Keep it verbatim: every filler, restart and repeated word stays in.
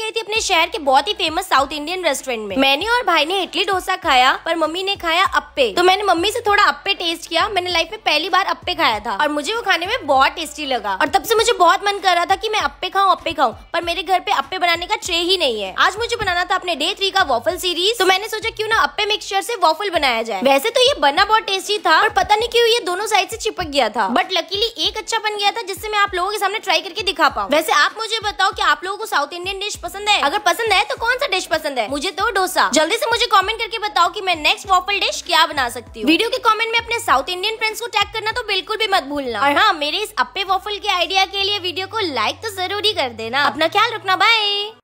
गई थी अपने शहर के बहुत ही फेमस साउथ इंडियन रेस्टोरेंट में। मैंने और भाई ने इडली डोसा खाया पर मम्मी ने खाया अप्पे। तो मैंने मम्मी से थोड़ा अप्पे टेस्ट किया। मैंने लाइफ में पहली बार अप्पे खाया था और मुझे वो खाने में बहुत टेस्टी लगा और तब से मुझे बहुत मन कर रहा था कि मैं अप्पे खाऊं अप्पे खाऊं पर मेरे घर पे अप्पे बनाने का ट्रे ही नहीं है। आज मुझे बनाना था अपने डे थ्री का वॉफल सीरीज, तो मैंने सोचा क्यों ना अप्पे मिक्सचर से वॉफल बनाया जाए। वैसे तो ये बना बहुत टेस्टी था और पता नहीं क्यों ये दोनों साइड से चिपक गया था, बट लकीली एक अच्छा बन गया था जिससे मैं आप लोगों के सामने ट्राई करके दिखा पाऊं। वैसे आप मुझे बताओ कि आप लोगों को साउथ इंडियन डिश पसंद है? अगर पसंद है तो कौन सा डिश पसंद है? मुझे तो डोसा। जल्दी से मुझे कमेंट करके बताओ कि मैं नेक्स्ट वॉफल डिश क्या बना सकती हूँ। वीडियो के कमेंट में अपने साउथ इंडियन फ्रेंड्स को टैग करना तो बिल्कुल भी मत भूलना। और हाँ, मेरे इस अप्पे वॉफल के आइडिया के लिए वीडियो को लाइक तो जरूर ही कर देना। अपना ख्याल रखना, बाय।